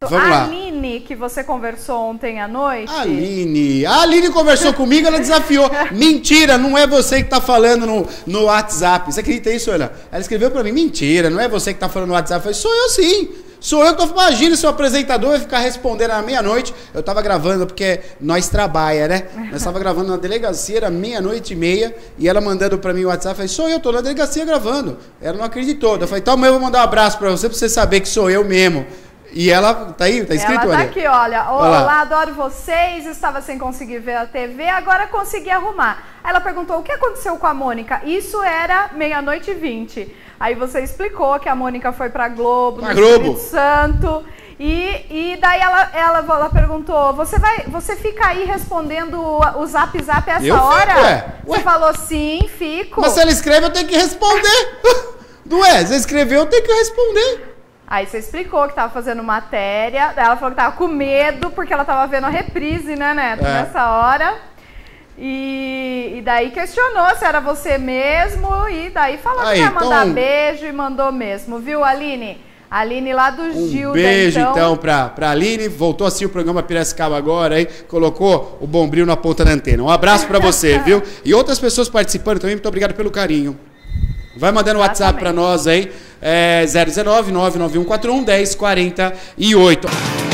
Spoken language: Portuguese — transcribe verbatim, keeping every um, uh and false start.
Vamos lá. A Aline, que você conversou ontem à noite. Aline. A Aline conversou comigo, ela desafiou. Mentira, não é você que tá falando no, no WhatsApp. Você acredita isso, Ana? Ela escreveu pra mim, mentira, não é você que tá falando no WhatsApp. Eu falei, sou eu sim. Sou eu que tô... Imagina se o apresentador vai ficar respondendo à meia-noite. Eu tava gravando, porque nós trabalha, né? Nós tava gravando na delegacia, era meia-noite e meia, e ela mandando pra mim o WhatsApp, eu falei, sou eu, tô na delegacia gravando. Ela não acreditou. Eu falei, então amanhã eu vou mandar um abraço pra você, pra você saber que sou eu mesmo. E ela, tá aí? Tá escrito, ela tá olha. aqui, olha. Olá, adoro vocês, estava sem conseguir ver a T V, agora consegui arrumar. Aí ela perguntou, o que aconteceu com a Mônica? Isso era meia-noite e vinte. Aí você explicou que a Mônica foi pra Globo, pra no Globo. Espírito Santo. E, e daí ela, ela, ela perguntou, você, vai, você fica aí respondendo o, o zap zap essa eu hora? Fico, ué. Você Ué. falou sim, fico. Mas se ela escreve, eu tenho que responder. Não é? Você escreveu, eu tenho que responder. Aí você explicou que tava fazendo matéria, daí ela falou que tava com medo, porque ela tava vendo a reprise, né, Neto, é. nessa hora. E, e daí questionou se era você mesmo, e daí falou aí, que ia mandar então... beijo e mandou mesmo, viu, Aline? Aline lá do um Gilda, beijo, então, então pra, pra Aline. Voltou assim o programa Piracicaba agora, hein? Colocou o Bombril na ponta da antena. Um abraço pra você, viu? E outras pessoas participando também, muito obrigado pelo carinho. Vai mandando o WhatsApp pra nós aí, é zero nove nove nove um quatro um um zero quatro oito.